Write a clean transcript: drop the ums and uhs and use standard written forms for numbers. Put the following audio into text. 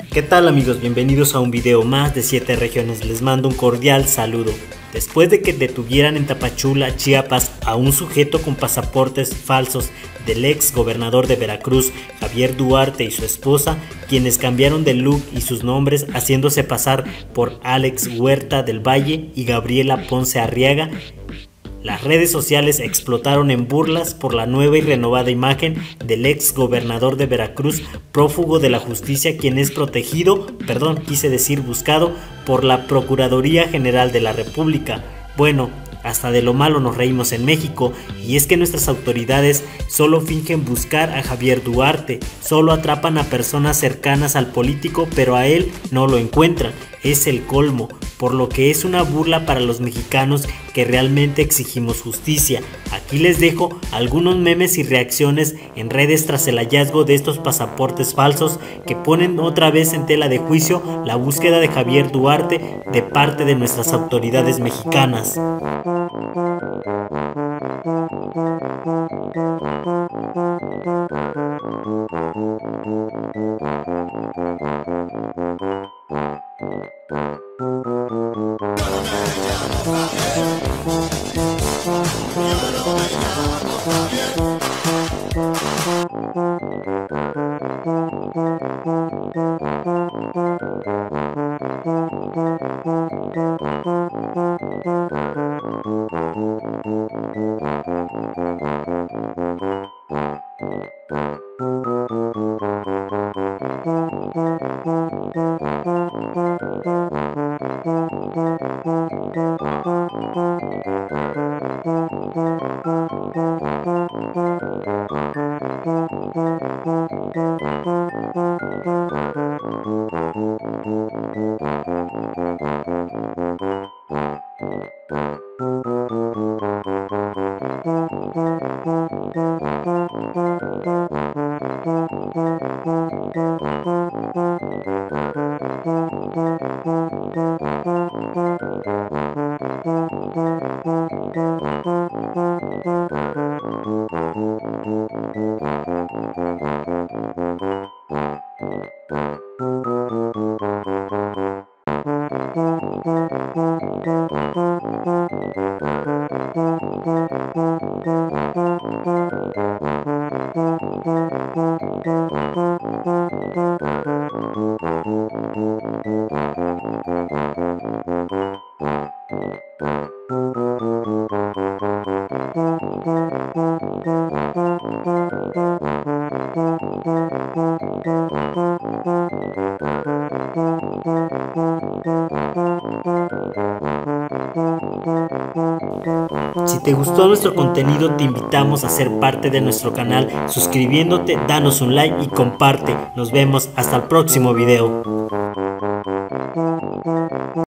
¿Qué tal amigos? Bienvenidos a un video más de 7 regiones, les mando un cordial saludo. Después de que detuvieran en Tapachula, Chiapas, a un sujeto con pasaportes falsos del ex gobernador de Veracruz, Javier Duarte, y su esposa, quienes cambiaron de look y sus nombres haciéndose pasar por Alex Huerta del Valle y Gabriela Ponce Arriaga, las redes sociales explotaron en burlas por la nueva y renovada imagen del ex gobernador de Veracruz, prófugo de la justicia, quien es buscado por la Procuraduría General de la República. Bueno, hasta de lo malo nos reímos en México, y es que nuestras autoridades solo fingen buscar a Javier Duarte, solo atrapan a personas cercanas al político, pero a él no lo encuentran. Es el colmo, por lo que es una burla para los mexicanos que realmente exigimos justicia. Aquí les dejo algunos memes y reacciones en redes tras el hallazgo de estos pasaportes falsos que ponen otra vez en tela de juicio la búsqueda de Javier Duarte de parte de nuestras autoridades mexicanas. Si te gustó nuestro contenido, te invitamos a ser parte de nuestro canal suscribiéndote, danos un like y comparte. Nos vemos hasta el próximo video.